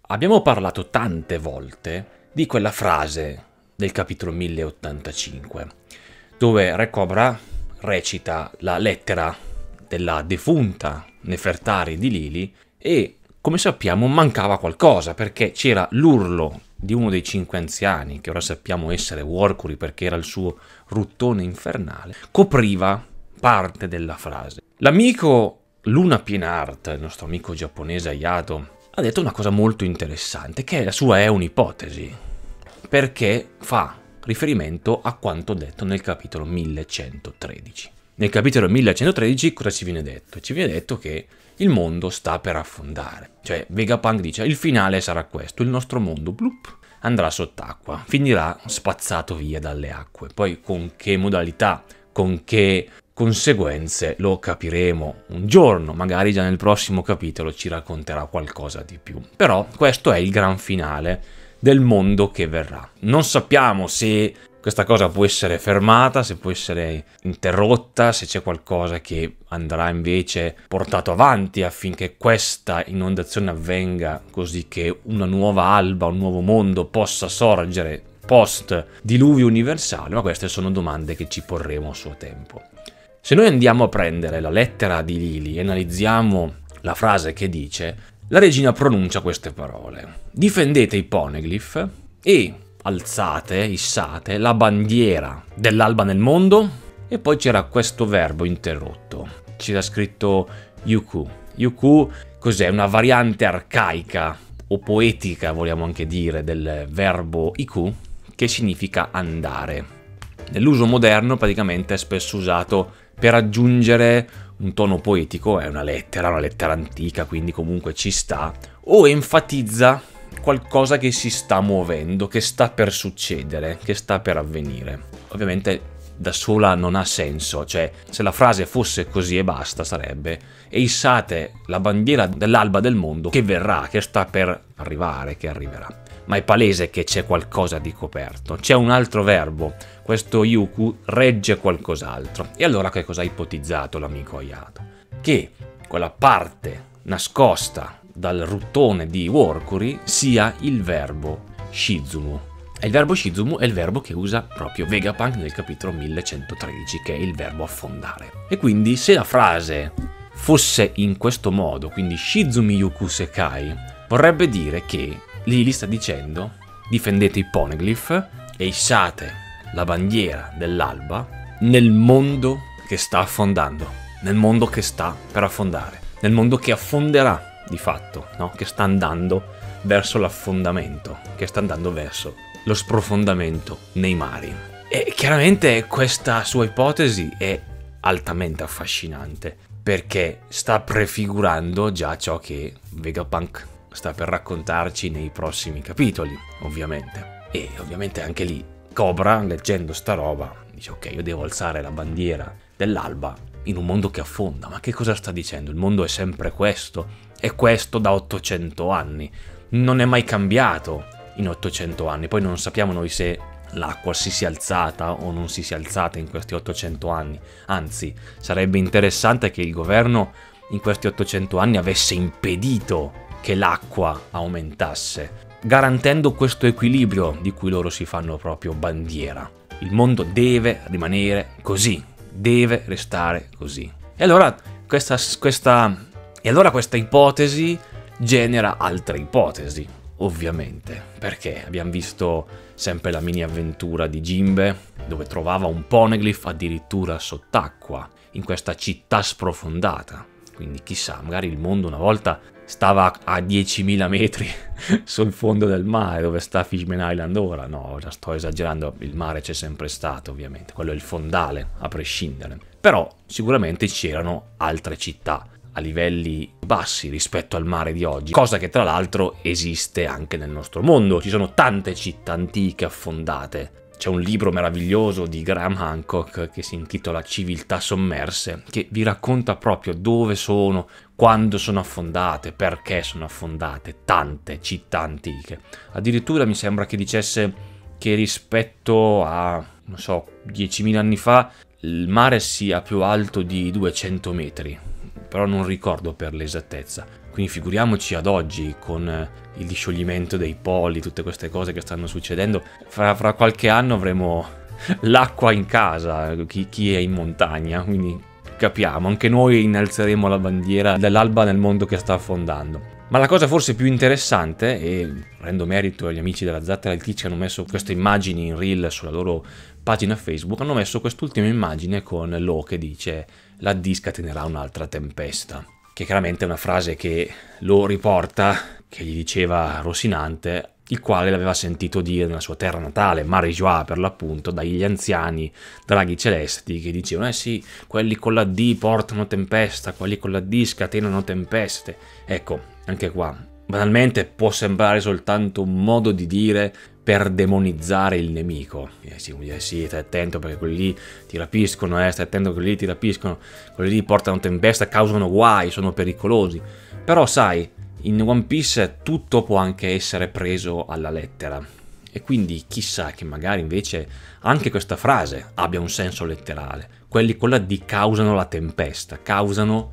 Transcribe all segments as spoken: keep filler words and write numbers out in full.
Abbiamo parlato tante volte di quella frase del capitolo mille ottantacinque, dove Re Cobra recita la lettera della defunta Nefertari di Lili e, come sappiamo, mancava qualcosa, perché c'era l'urlo di uno dei cinque anziani, che ora sappiamo essere Workuri perché era il suo ruttone infernale, copriva parte della frase. L'amico Luna Pienart, il nostro amico giapponese Ayato, ha detto una cosa molto interessante, che la sua è un'ipotesi, perché fa riferimento a quanto detto nel capitolo millecentotredici. Nel capitolo millecentotredici cosa ci viene detto? Ci viene detto che il mondo sta per affondare. Cioè Vegapunk dice il finale sarà questo, il nostro mondo blup, andrà sott'acqua, finirà spazzato via dalle acque. Poi con che modalità, con che conseguenze lo capiremo un giorno, magari già nel prossimo capitolo ci racconterà qualcosa di più. Però questo è il gran finale del mondo che verrà. Non sappiamo se questa cosa può essere fermata, se può essere interrotta, se c'è qualcosa che andrà invece portato avanti affinché questa inondazione avvenga, così che una nuova alba, un nuovo mondo possa sorgere post diluvio universale, ma queste sono domande che ci porremo a suo tempo. Se noi andiamo a prendere la lettera di Lili e analizziamo la frase che dice, la regina pronuncia queste parole: difendete i poneglyph e alzate, issate la bandiera dell'alba nel mondo. E poi c'era questo verbo interrotto, c'era scritto yuku. Yuku cos'è? Una variante arcaica o poetica, vogliamo anche dire, del verbo iku, che significa andare. Nell'uso moderno praticamente è spesso usato per aggiungere un tono poetico, è una lettera, una lettera antica, quindi comunque ci sta, o enfatizza qualcosa che si sta muovendo, che sta per succedere, che sta per avvenire. Ovviamente da sola non ha senso, cioè se la frase fosse così e basta sarebbe e issate la bandiera dell'alba del mondo che verrà, che sta per arrivare, che arriverà. Ma è palese che c'è qualcosa di coperto, c'è un altro verbo, questo yuku regge qualcos'altro. E allora che cosa ha ipotizzato l'amico Ayato? Che quella parte nascosta dal ruttone di Workuri sia il verbo shizumu. E il verbo shizumu è il verbo che usa proprio Vegapunk nel capitolo millecentotredici, che è il verbo affondare. E quindi se la frase fosse in questo modo, quindi Shizumi Yuku Sekai, vorrebbe dire che Lili sta dicendo difendete i poneglyph e issate la bandiera dell'alba nel mondo che sta affondando, nel mondo che sta per affondare, nel mondo che affonderà di fatto, no? Che sta andando verso l'affondamento, che sta andando verso lo sprofondamento nei mari. E chiaramente questa sua ipotesi è altamente affascinante, perché sta prefigurando già ciò che Vegapunk sta per raccontarci nei prossimi capitoli, ovviamente. E ovviamente anche lì Cobra, leggendo sta roba, dice ok, io devo alzare la bandiera dell'alba in un mondo che affonda. Ma che cosa sta dicendo? Il mondo è sempre questo, è questo da ottocento anni, non è mai cambiato in ottocento anni. Poi non sappiamo noi se l'acqua si sia alzata o non si sia alzata in questi ottocento anni, anzi sarebbe interessante che il governo in questi ottocento anni avesse impedito che l'acqua aumentasse, garantendo questo equilibrio di cui loro si fanno proprio bandiera. Il mondo deve rimanere così, deve restare così. E allora questa, questa, e allora questa ipotesi genera altre ipotesi, ovviamente, perché abbiamo visto sempre la mini avventura di Jinbe, dove trovava un poneglyph addirittura sott'acqua, in questa città sprofondata. Quindi chissà, magari il mondo una volta stava a diecimila metri sul fondo del mare, dove sta Fishman Island ora. No, già sto esagerando, il mare c'è sempre stato, ovviamente, quello è il fondale, a prescindere. Però sicuramente c'erano altre città a livelli bassi rispetto al mare di oggi, cosa che tra l'altro esiste anche nel nostro mondo. Ci sono tante città antiche affondate. C'è un libro meraviglioso di Graham Hancock che si intitola Civiltà sommerse, che vi racconta proprio dove sono, quando sono affondate, perché sono affondate tante città antiche. Addirittura mi sembra che dicesse che rispetto a, non so, diecimila anni fa, il mare sia più alto di duecento metri, però non ricordo per l'esattezza. Quindi figuriamoci ad oggi, con il discioglimento dei poli, tutte queste cose che stanno succedendo, fra, fra qualche anno avremo l'acqua in casa, chi, chi è in montagna, quindi capiamo, anche noi innalzeremo la bandiera dell'alba nel mondo che sta affondando. Ma la cosa forse più interessante, e rendo merito agli amici della Zattera del Kitsch che hanno messo queste immagini in reel sulla loro pagina Facebook, hanno messo quest'ultima immagine con Lo che dice "la D scatenerà un'altra tempesta", che chiaramente è una frase che Lo riporta, che gli diceva Rocinante, il quale l'aveva sentito dire nella sua terra natale, Marie-Joie per l'appunto, dagli anziani draghi celesti che dicevano eh sì, quelli con la D portano tempesta, quelli con la D scatenano tempeste. Ecco, anche qua, banalmente può sembrare soltanto un modo di dire per demonizzare il nemico. Eh sì, eh sì, stai attento perché quelli lì ti rapiscono, eh, stai attento che quelli lì ti rapiscono, quelli lì portano tempesta, causano guai, sono pericolosi. Però sai, in One Piece tutto può anche essere preso alla lettera, e quindi chissà che magari invece anche questa frase abbia un senso letterale. Quelli con la D causano la tempesta, causano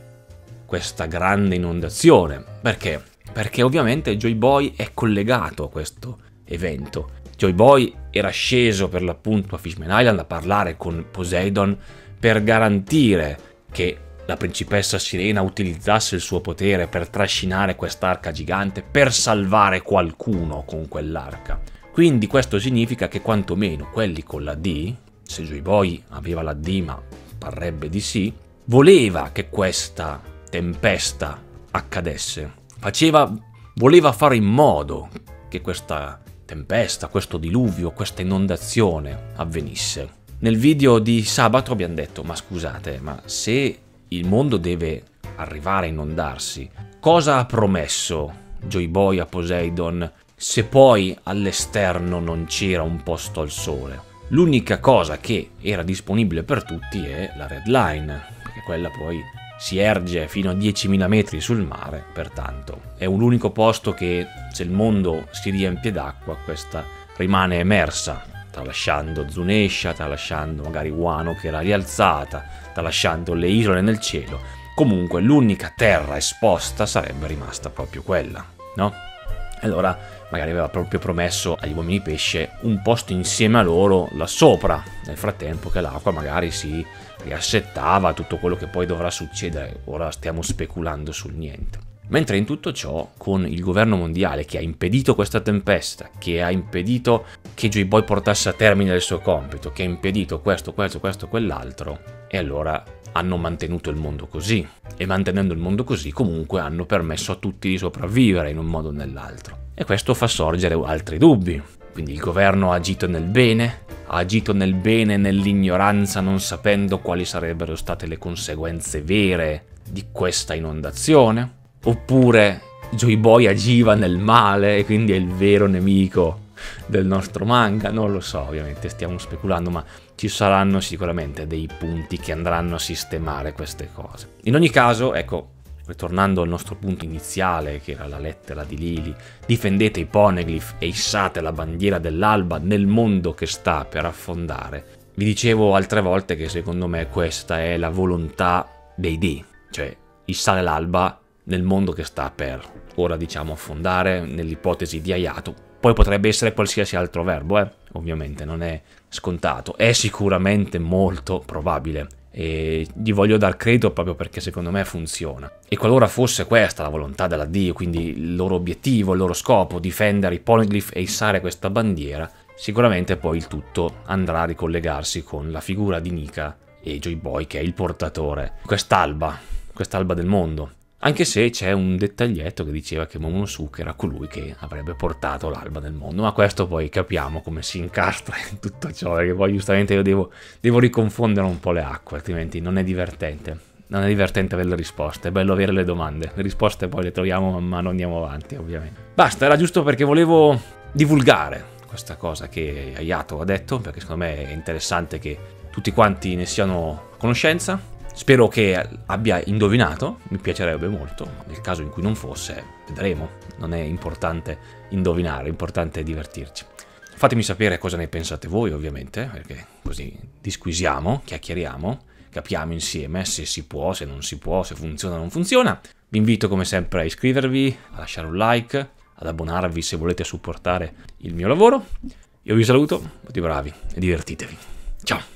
questa grande inondazione. Perché? Perché ovviamente Joy Boy è collegato a questo evento. Joy Boy era sceso per l'appunto a Fishman Island a parlare con Poseidon per garantire che la principessa Sirena utilizzasse il suo potere per trascinare quest'arca gigante, per salvare qualcuno con quell'arca. Quindi questo significa che quantomeno quelli con la D, se Joy Boy aveva la D ma parrebbe di sì, voleva che questa tempesta accadesse. Faceva, voleva fare in modo che questa tempesta, questo diluvio, questa inondazione avvenisse. Nel video di sabato abbiamo detto, ma scusate, ma se il mondo deve arrivare a inondarsi, cosa ha promesso Joy Boy a Poseidon se poi all'esterno non c'era un posto al sole? L'unica cosa che era disponibile per tutti è la Red Line, perché quella poi si erge fino a diecimila metri sul mare, pertanto è un unico posto che, se il mondo si riempie d'acqua, questa rimane emersa, tralasciando Zunesha, tralasciando magari Wano che era rialzata, tralasciando le isole nel cielo. Comunque l'unica terra esposta sarebbe rimasta proprio quella, no? Allora magari aveva proprio promesso agli uomini pesce un posto insieme a loro là sopra, nel frattempo che l'acqua magari si riassettava, tutto quello che poi dovrà succedere. Ora stiamo speculando sul niente. Mentre in tutto ciò, con il governo mondiale che ha impedito questa tempesta, che ha impedito che Joy Boy portasse a termine il suo compito, che ha impedito questo, questo, questo, quell'altro, e allora hanno mantenuto il mondo così. E mantenendo il mondo così, comunque hanno permesso a tutti di sopravvivere in un modo o nell'altro. E questo fa sorgere altri dubbi. Quindi il governo ha agito nel bene, ha agito nel bene nell'ignoranza, non sapendo quali sarebbero state le conseguenze vere di questa inondazione? Oppure Joy Boy agiva nel male e quindi è il vero nemico del nostro manga? Non lo so, ovviamente stiamo speculando, ma ci saranno sicuramente dei punti che andranno a sistemare queste cose. In ogni caso, ecco, ritornando al nostro punto iniziale, che era la lettera di Lily, difendete i poneglyph e issate la bandiera dell'alba nel mondo che sta per affondare. Vi dicevo altre volte che secondo me questa è la volontà dei dei, cioè issare l'alba nel mondo che sta per, ora diciamo, affondare, nell'ipotesi di Hayato. Poi potrebbe essere qualsiasi altro verbo, eh? Ovviamente non è scontato, è sicuramente molto probabile. E gli voglio dar credito proprio perché secondo me funziona. E qualora fosse questa la volontà della Dio, quindi il loro obiettivo, il loro scopo, difendere i poneglyph e issare questa bandiera, sicuramente poi il tutto andrà a ricollegarsi con la figura di Nika e Joy Boy, che è il portatore di quest'alba, quest'alba del mondo. Anche se c'è un dettaglietto che diceva che Momonosuke era colui che avrebbe portato l'alba nel mondo, ma questo poi capiamo come si incastra in tutto ciò, perché poi giustamente io devo, devo riconfondere un po' le acque, altrimenti non è divertente. Non è divertente avere le risposte, è bello avere le domande. Le risposte poi le troviamo man mano andiamo avanti, ovviamente. Basta, era giusto perché volevo divulgare questa cosa che Hayato ha detto, perché secondo me è interessante che tutti quanti ne siano a conoscenza. Spero che abbia indovinato, mi piacerebbe molto, nel caso in cui non fosse, vedremo, non è importante indovinare, è importante divertirci. Fatemi sapere cosa ne pensate voi, ovviamente, perché così disquisiamo, chiacchieriamo, capiamo insieme se si può, se non si può, se funziona o non funziona. Vi invito come sempre a iscrivervi, a lasciare un like, ad abbonarvi se volete supportare il mio lavoro. Io vi saluto, tutti bravi e divertitevi. Ciao!